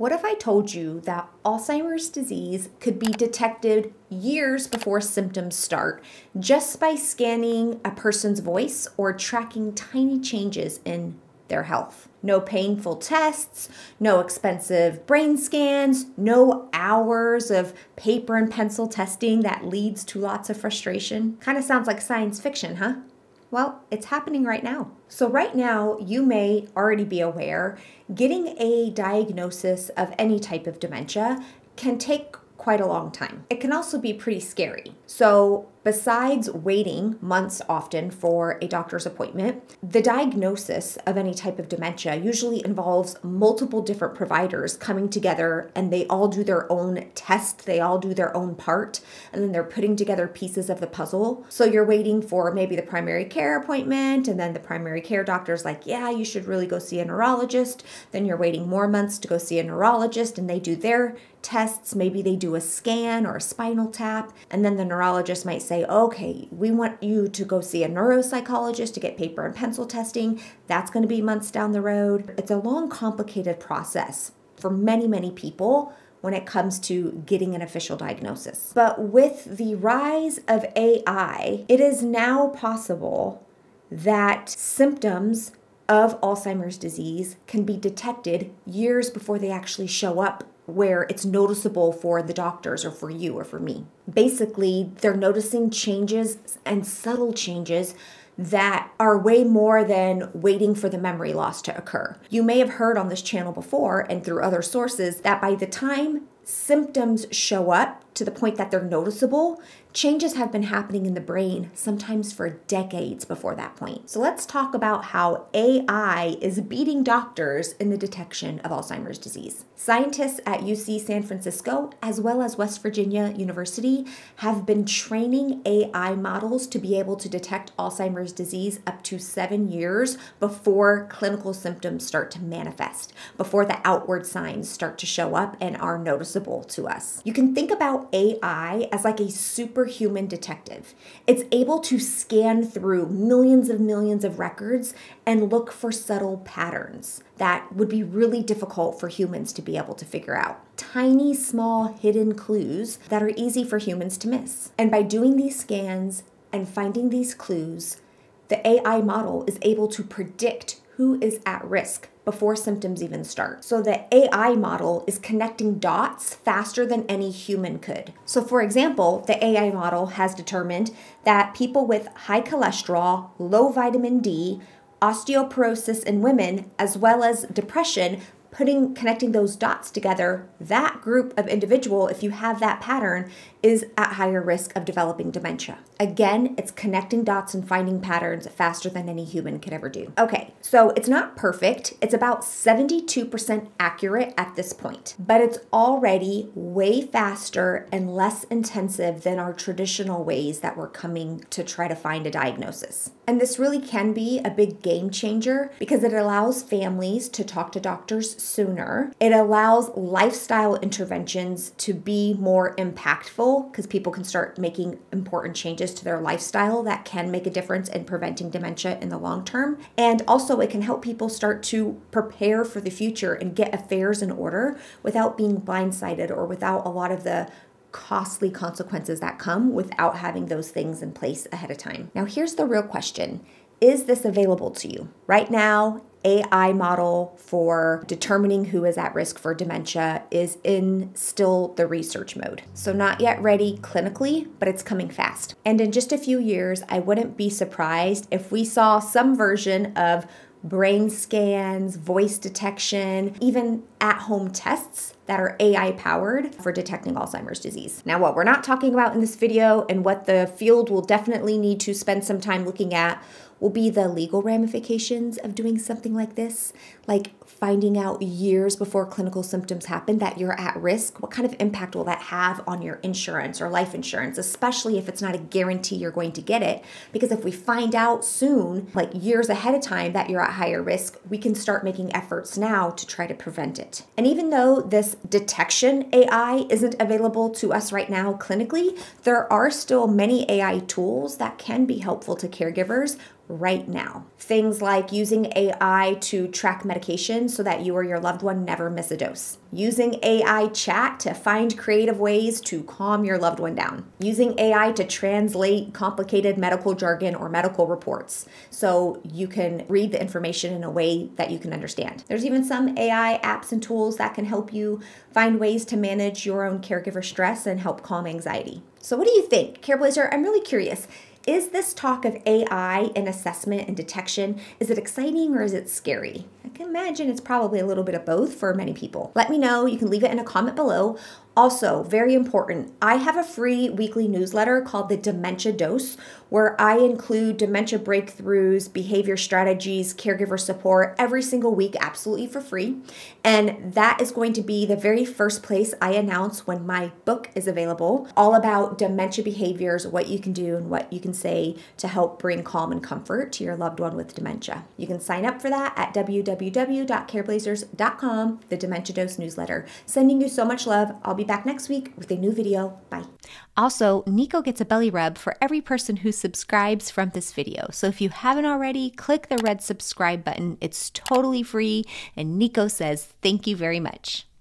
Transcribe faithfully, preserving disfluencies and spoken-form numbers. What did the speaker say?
What if I told you that Alzheimer's disease could be detected years before symptoms start just by scanning a person's voice or tracking tiny changes in their health? No painful tests, no expensive brain scans, no hours of paper and pencil testing that leads to lots of frustration. Kind of sounds like science fiction, huh? Well, it's happening right now. So right now, you may already be aware, getting a diagnosis of any type of dementia can take quite a long time. It can also be pretty scary. So besides waiting months often for a doctor's appointment, the diagnosis of any type of dementia usually involves multiple different providers coming together, and they all do their own test, they all do their own part, and then they're putting together pieces of the puzzle. So you're waiting for maybe the primary care appointment, and then the primary care doctor's like, yeah, you should really go see a neurologist. Then you're waiting more months to go see a neurologist, and they do their tests. Maybe they do a scan or a spinal tap, and then the neurologist might say, okay, we want you to go see a neuropsychologist to get paper and pencil testing. That's going to be months down the road. It's a long, complicated process for many, many people when it comes to getting an official diagnosis. But with the rise of A I, it is now possible that symptoms of Alzheimer's disease can be detected years before they actually show up, where it's noticeable for the doctors or for you or for me. Basically, they're noticing changes and subtle changes that are way more than waiting for the memory loss to occur. You may have heard on this channel before and through other sources that by the time symptoms show up to the point that they're noticeable, changes have been happening in the brain sometimes for decades before that point. So let's talk about how A I is beating doctors in the detection of Alzheimer's disease. Scientists at U C San Francisco, as well as West Virginia University, have been training A I models to be able to detect Alzheimer's disease up to seven years before clinical symptoms start to manifest, before the outward signs start to show up and are noticeable to us. You can think about A I as like a superhuman detective. It's able to scan through millions of millions of records and look for subtle patterns that would be really difficult for humans to be able to figure out. Tiny, small, hidden clues that are easy for humans to miss. And by doing these scans and finding these clues, the A I model is able to predict who is at risk before symptoms even start. So the A I model is connecting dots faster than any human could. So for example, the A I model has determined that people with high cholesterol, low vitamin D, osteoporosis in women, as well as depression, putting, connecting those dots together, that group of individual, if you have that pattern, is at higher risk of developing dementia. Again, it's connecting dots and finding patterns faster than any human could ever do. Okay, so it's not perfect. It's about seventy-two percent accurate at this point, but it's already way faster and less intensive than our traditional ways that we're coming to try to find a diagnosis. And this really can be a big game changer because it allows families to talk to doctors sooner. It allows lifestyle interventions to be more impactful because people can start making important changes to their lifestyle that can make a difference in preventing dementia in the long term. And also it can help people start to prepare for the future and get affairs in order without being blindsided or without a lot of the costly consequences that come without having those things in place ahead of time. Now, here's the real question. Is this available to you? Right now, A I model for determining who is at risk for dementia is in still the research mode. So not yet ready clinically, but it's coming fast. And in just a few years, I wouldn't be surprised if we saw some version of brain scans, voice detection, even at-home tests that are A I powered for detecting Alzheimer's disease. Now, what we're not talking about in this video and what the field will definitely need to spend some time looking at will be the legal ramifications of doing something like this, like finding out years before clinical symptoms happen that you're at risk. What kind of impact will that have on your insurance or life insurance, especially if it's not a guarantee you're going to get it? Because if we find out soon, like years ahead of time, that you're at higher risk, we can start making efforts now to try to prevent it. And even though this detection A I isn't available to us right now clinically, there are still many A I tools that can be helpful to caregivers right now. Things like using A I to track medication so that you or your loved one never miss a dose. Using A I chat to find creative ways to calm your loved one down. Using A I to translate complicated medical jargon or medical reports so you can read the information in a way that you can understand. There's even some A I apps and tools that can help you find ways to manage your own caregiver stress and help calm anxiety. So what do you think? Careblazer, I'm really curious. Is this talk of A I in assessment and detection, is it exciting or is it scary? I can imagine it's probably a little bit of both for many people. Let me know. You can leave it in a comment below. Also, very important, I have a free weekly newsletter called the Dementia Dose, where I include dementia breakthroughs, behavior strategies, caregiver support every single week, absolutely for free. And that is going to be the very first place I announce when my book is available, all about dementia behaviors, what you can do and what you can say to help bring calm and comfort to your loved one with dementia. You can sign up for that at w w w dot careblazers dot com, the Dementia Dose newsletter. Sending you so much love. I'll be back next week with a new video. Bye. Also, Nico gets a belly rub for every person who subscribes from this video. So if you haven't already, click the red subscribe button. It's totally free, and Nico says thank you very much.